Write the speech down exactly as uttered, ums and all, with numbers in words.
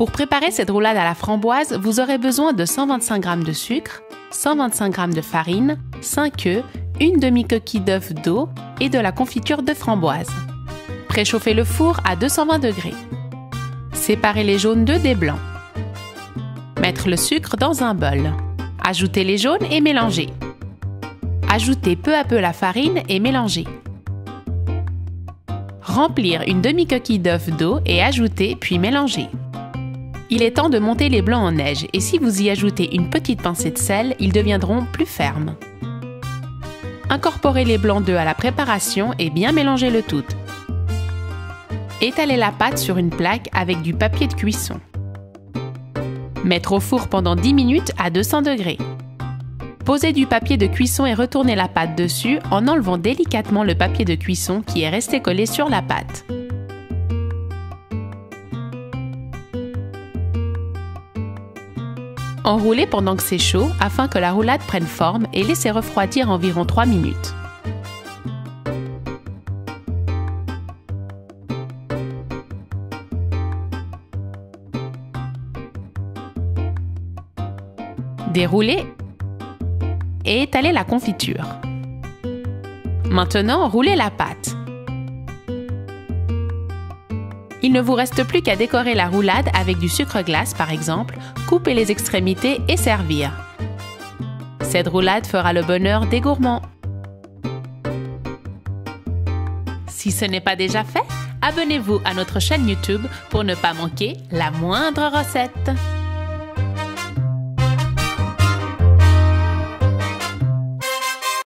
Pour préparer cette roulade à la framboise, vous aurez besoin de cent vingt-cinq grammes de sucre, cent vingt-cinq grammes de farine, cinq œufs, une demi-coquille d'œuf d'eau et de la confiture de framboise. Préchauffez le four à deux cent vingt degrés. Séparez les jaunes d'œufs des blancs. Mettre le sucre dans un bol. Ajoutez les jaunes et mélangez. Ajoutez peu à peu la farine et mélangez. Remplir une demi-coquille d'œuf d'eau et ajouter puis mélanger. Il est temps de monter les blancs en neige et si vous y ajoutez une petite pincée de sel, ils deviendront plus fermes. Incorporez les blancs d'œufs à la préparation et bien mélanger le tout. Étalez la pâte sur une plaque avec du papier de cuisson. Mettre au four pendant dix minutes à deux cents degrés. Posez du papier de cuisson et retournez la pâte dessus en enlevant délicatement le papier de cuisson qui est resté collé sur la pâte. Enroulez pendant que c'est chaud afin que la roulade prenne forme et laissez refroidir environ trois minutes. Déroulez et étalez la confiture. Maintenant, roulez la pâte. Il ne vous reste plus qu'à décorer la roulade avec du sucre glace par exemple, couper les extrémités et servir. Cette roulade fera le bonheur des gourmands. Si ce n'est pas déjà fait, abonnez-vous à notre chaîne YouTube pour ne pas manquer la moindre recette.